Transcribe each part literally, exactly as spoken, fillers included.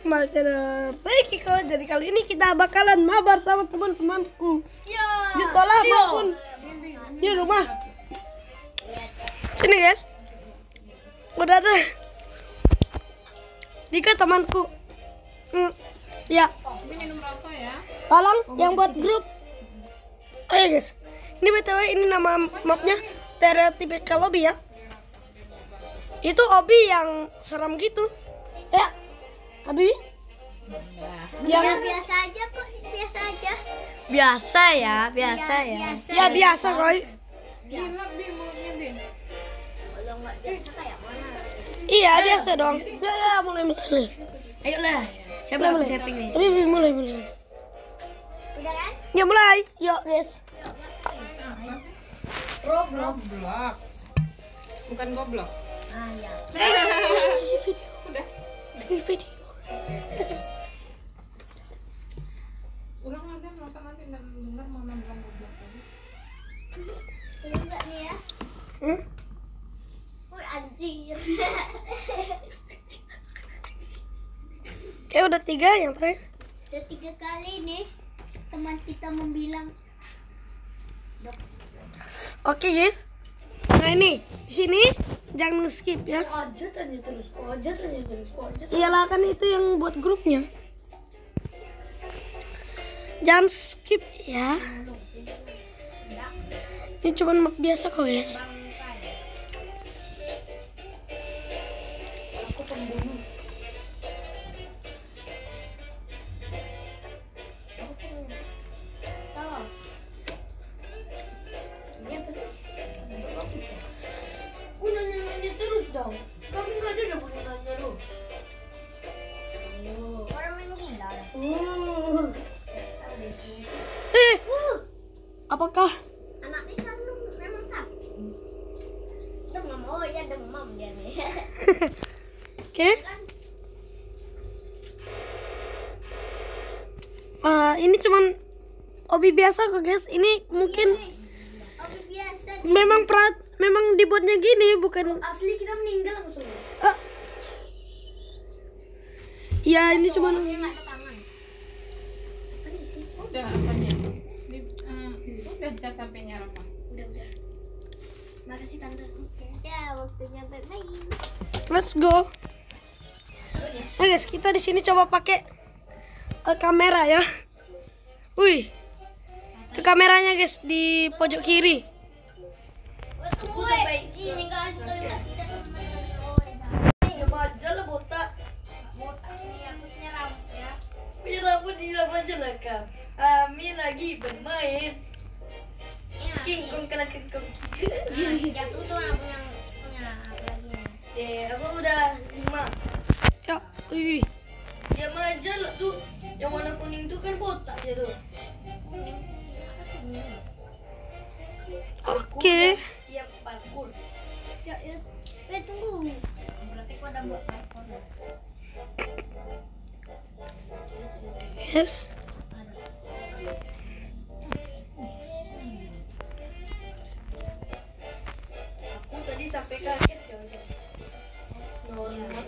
kembali channel Kiko. Jadi kali ini kita bakalan mabar sama teman-temanku di sekolah maupun di rumah. Sini guys, udah ada tiga temanku. Hmm, ya. Ini minum rokok ya. Tolong yang buat grup. Ayo guys, ini btw ini nama mapnya Stereotypical Obi ya. Itu Obi yang seram gitu. Ya, Abi. Ya biasa aja kok, biasa aja. Biasa ya, biasa Ya, ya. biasa. Ya biasa koi. Dilap di mulutnya Bin. Kalau nggak biasa kayak mana? Iya biasa dong. Ya ya mulai mulai. Ayo lah, siapa yang Mulai. setting nih? Tapi mulai mulai. Udah kan? Ya mulai. Yuk guys. Roblox. Bukan goblok. Ah ya. Udah. Lagi video. Ulang lagi masa nanti dan dengar mama bilang goblok tadi. Udah nggak nih ya? Hmm? Woi anjir. Kayak udah tiga yang terakhir. Udah tiga kali nih teman kita membilang. Oke guys. Nah ini di sini jangan skip ya. Lanjut aja terus, lanjut aja terus, lanjut. Iyalah kan itu yang buat grupnya. Jangan skip ya. Ini cuma map biasa kok guys. Aku pembunuh. Tolong. Ini apa sih? Gue nanya-nanya terus dong. Kami nggak ada udah boleh nanya lu. Orang menghina. Uh. Eh, apakah Anaknya kan lu memang sakit. Demam, oh ya demam dia nih. oke? Eh, ini cuman Obi biasa kok guys. Ini mungkin Oke biasa. memang perat, memang dibuatnya gini bukan. Asli kita meninggal langsung. Eh, ya ini cuman. Tangan. Udah apanya? Di, eh, udah cas H P-nya Rafa. Udah udah. Makasih tante. Oke. Ya waktunya bermain. Let's go. Nah guys, kita di sini coba pakai eh, kamera ya. Wih, itu kameranya guys di pojok kiri. Woi tunggu woi. Ini enggak ada kasih teman-teman. Oh ya. Ya aja lah botak. Botak ini aku punya rambut ya. Punya rambut di aja lah kau. Kami lagi bermain. King Kong kena King Kong. Jatuh tuh aku yang punya apa lagi? Eh, aku udah lima. Ya, wih. Ya aja lah tuh. Yang warna kuning tuh kan botak ya tuh. Oke. Siap parkour. Ya ya. Eh tunggu. Berarti kau udah buat parkour ya? Yes. Aku tadi sampai kaget ya. Normal.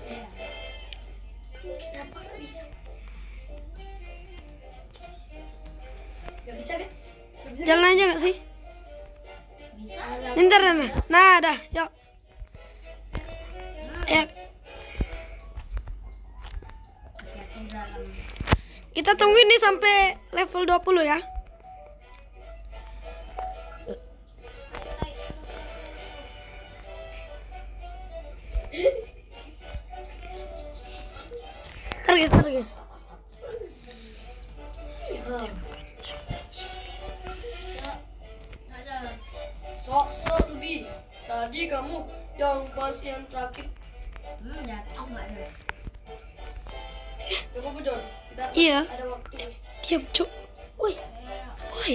Kenapa nggak bisa? Gak bisa kan? Gak bisa. Jalan aja gak sih? Bisa. Ntar nah. Nah, dah. Yuk. Ya, Jatuh dalam. kita tunggu ini sampai level dua puluh ya. Ntar guys, ntar guys. Ada. Sok-sok lebih. Tadi kamu yang pas yang terakhir. Hmm jatuh nggak ada. Coba bocor. Kita Iya. ada waktu. Diam, cuk. Woi, woi,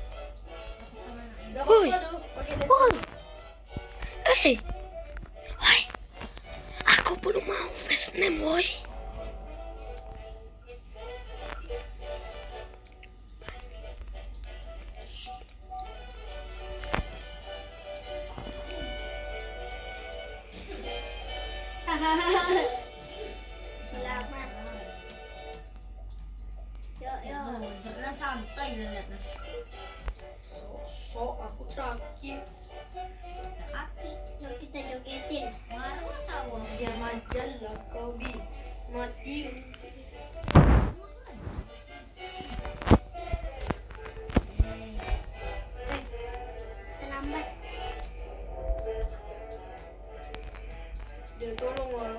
Gak Woi. apa-apa tuh. Pakai des. woi. Eh, woi. Aku belum mau face name, woi. Selamat. santai lihatnya. Sok aku terakhir. Api, yuk kita jogetin. Marah tahu. Dia majan lah kau bi. Mati. Eh, terlambat. Dia tolonglah.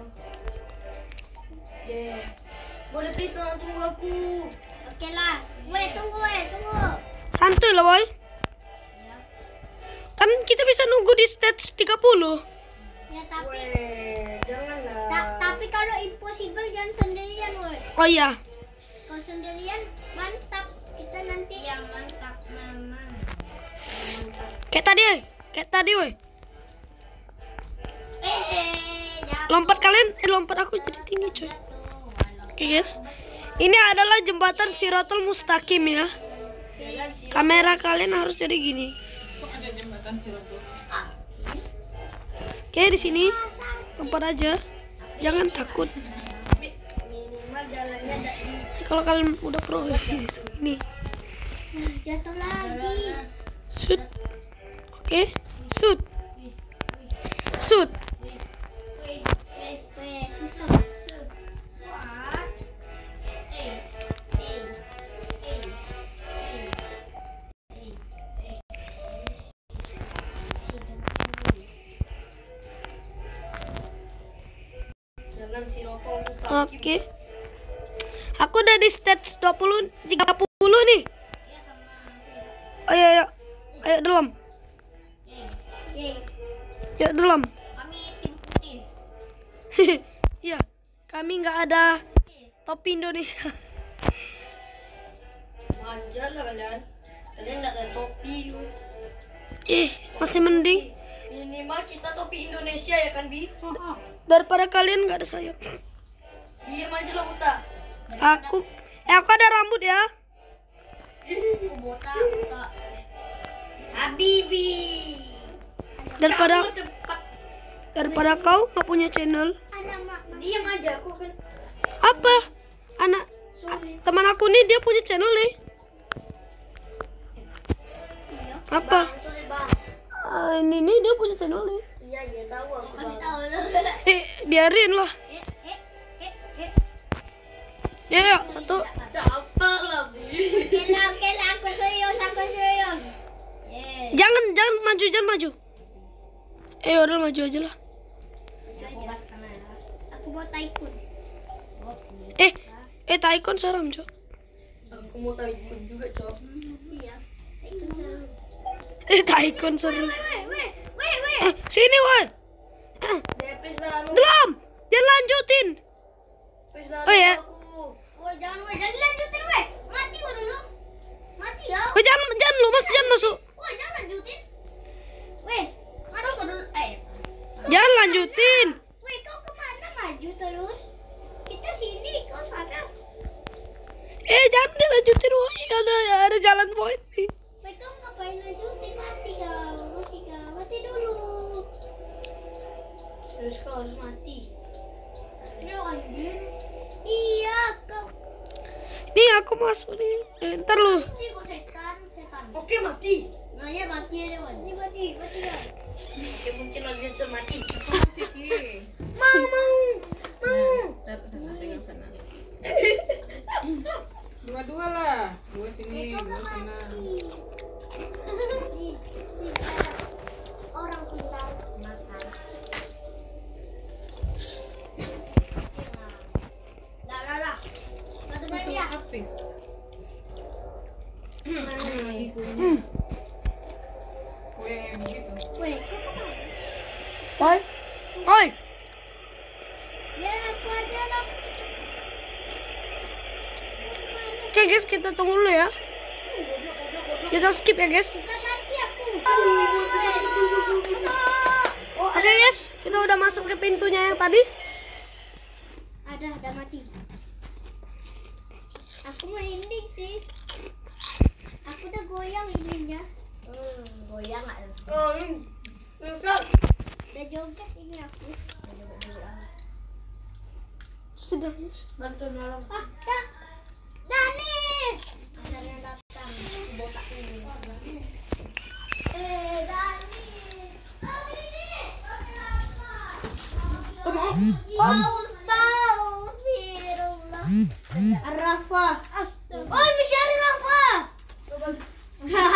Dia. Boleh please lah, tunggu aku. Oke lah. Weh, tunggu weh, tunggu. Santuy lah boy. Ya, Kan kita bisa nunggu di stage tiga puluh. ya tapi Weh, janganlah. ta- tapi kalau impossible jangan sendirian weh. Oh iya. Kalau sendirian mantap. Kita nanti yang mantap mama. Kayak tadi woy. Kayak tadi woy. Eh, jangan Lompat kalian, eh lompat aku jadi tinggi coy. jatuh. Oke guys. Ini adalah jembatan Shiratul Mustaqim ya. Jalan sih. Kamera kalian harus jadi gini. Kok ada jembatan Siroto? Oke di sini lompat aja. Jangan takut. Minimal jalannya ada di. Kalau kalian udah pro ya, ini. Jatuh lagi. Shoot. Oke. Shoot. Shoot. Weh, weh, weh, susah. Su- Suat. Eh, eh, eh, eh, eh. Jalan Sirotol Mustaqim. Oke. Aku udah di stage dua puluh tiga puluh nih. Ya sama. Ayo ayo. Ayo dalam. Eh, eh, Yuk dalam. kami tim putih. Iya. Kami nggak ada Eh, topi Indonesia. Wajar lah kalian. Kalian nggak ada topi. Ih, masih mending Minimal kita topi Indonesia ya kan Bi? oh, oh. daripada kalian nggak ada sayap. Diam aja lah Buta. Aku eh aku ada rambut ya. Aku botak, botak. Habibi. Daripada Kamu cepat. daripada kau nggak punya channel. Alamak. Diam aja aku kan. Apa? Anak a- teman aku nih dia punya channel nih. Iya. Apa? Sorry Bang. Ah, ini nih dia punya channel nih. Iya iya tahu aku Kasih Bang. tahu lu. Eh, biarin lah. Eh, eh, eh, eh. Ya, ya, satu. Capek lah Bi. Oke lah, oke lah, aku serius, aku serius. Yeay. Jangan, jangan maju, jangan maju. Eh, udah maju aja lah. Fokus kamera. Aku mau tycoon. Eh, eh Taikon seram, Cok. Aku mau tahu ikut juga Cok. Iya. Tycoon seru. Eh, Taikon seram. Weh, weh, weh, weh. Eh, sini, woi. Dia please lah anu. Belum. Jangan lanjutin. Please lah Oh, ya. aku. Woi, jangan, weh, jangan lanjutin, weh. Mati gua dulu. Mati ya. Oh, jangan, jangan lu, Mas, jangan masuk. Woi, jangan lanjutin. Weh, mati gua dulu. Eh. Jangan lanjutin. Weh, kau kemana maju terus? Kita sini, kau sana. Eh, jangan dilanjutin, woi. Ada ada jalan point nih. Weh, kau ngapain lanjutin? Mati kau, mati kau, mati dulu. Terus kau harus mati. Ini anjing. Iya, kau. Nih, aku masuk nih. Eh, ntar lu. Mati kau setan, setan. Oke mati. Nah, ya mati aja, Wan. Ini mati, mati ya. Oke mungkin lagi bisa mati. Ciki. Mau mau mau. Taruh sana, pegang sana. Dua-dua lah. Dua sini, dua sana. Nih, nih, orang pintar makan. Dah, dah, dah. Satu menit ya. Habis. Lagi Hmm. Kue yang begitu. Weh, kau kemana? Woi. Woi. Ya, aku aja lah. Oke, guys, kita tunggu dulu ya. Kita skip ya, guys. Bukan mati aku. Oke, guys, kita udah masuk ke pintunya yang tadi. Ada, ada mati. Aku merinding sih. Aku udah goyang ininya. Hmm, goyang nggak? Oh, Udah joget ini aku. Sudah. bantu nolong. Ah, dah. Danis. Akhirnya datang. Astagfirullah. Rafa. Oh, Misyari Rafa.